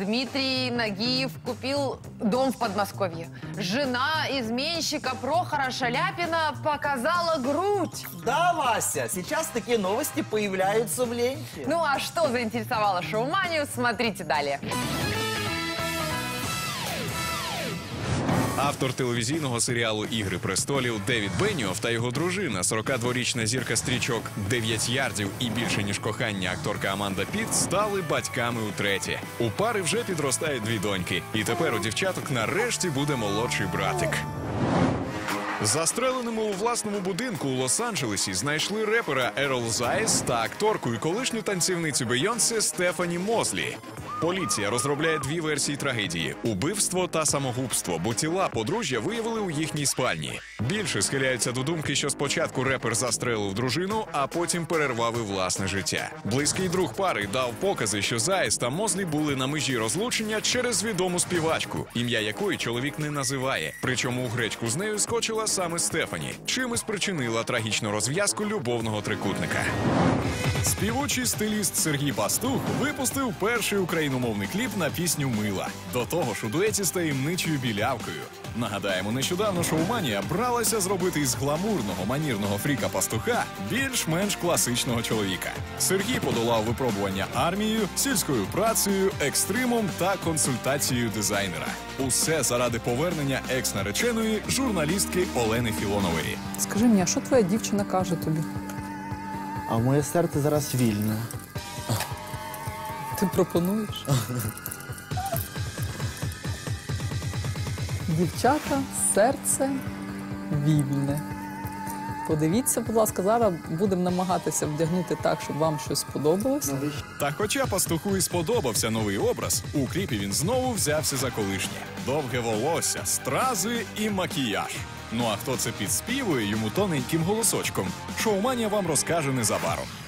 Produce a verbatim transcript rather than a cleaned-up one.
Дмитрий Нагиев купил дом в Подмосковье. Жена изменщика Прохора Шаляпина показала грудь. Да, Вася, сейчас такие новости появляются в ленте. Ну а что заинтересовало шоуманию, смотрите далее. Автор телевізійного серіалу «Ігри престолів» Девід Бенніофф та його дружина, сорокадворічна зірка стрічок «Дев'ять ярдів» і «Більше ніж кохання» акторка Аманда Піт стали батьками утретє. У пари вже підростають дві доньки. І тепер у дівчаток нарешті буде молодший братик. Застреленими у власному будинку у Лос-Анджелесі знайшли репера Ерол Зайс та акторку і колишню танцівницю Бейонсе Стефані Мозлі. Поліція розробляє дві версії трагедії – убивство та самогубство, бо тіла подружжя виявили у їхній спальні. Більше схиляються до думки, що спочатку репер застрелив дружину, а потім перервав і власне життя. Близький друг пари дав покази, що Зайс та Мозлі були на межі розлучення через відому співачку, ім'я якої чоловік не називає. Причому у гречку з нею скочила саме Стефані, чим і спричинила трагічну розв'язку любовного трикутника. Співучий стиліст Сергій Пастух випустив перший україномовний кліп на пісню «Мила». До того ж у дуеті з таємничою білявкою. Нагадаємо, нещодавно шоуманія бралася зробити із гламурного манірного фріка Пастуха більш-менш класичного чоловіка. Сергій подолав випробування армією, сільською працею, екстримом та консультацією дизайнера. Усе заради повернення екс-нареченої журналістки Олени Філонової. Скажи мені, а що твоя дівчина каже тобі? А моє серце зараз вільне. Ти пропонуєш? Дівчата, серце вільне. Подивіться, будь ласка, зараз будемо намагатися вдягнути так, щоб вам щось сподобалось. Та хоча Пастуху і сподобався новий образ, у кліпі він знову взявся за колишнє. Довге волосся, стрази і макіяж. Ну а хто це підспівує йому тоненьким голосочком? Шоуманія вам розкаже незабаром.